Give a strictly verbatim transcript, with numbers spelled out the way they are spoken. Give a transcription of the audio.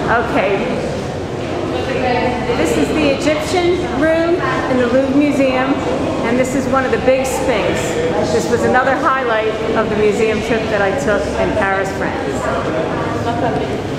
Okay. This is the Egyptian room in the Louvre Museum, and this is one of the big Sphinx. This was another highlight of the museum trip that I took in Paris, France.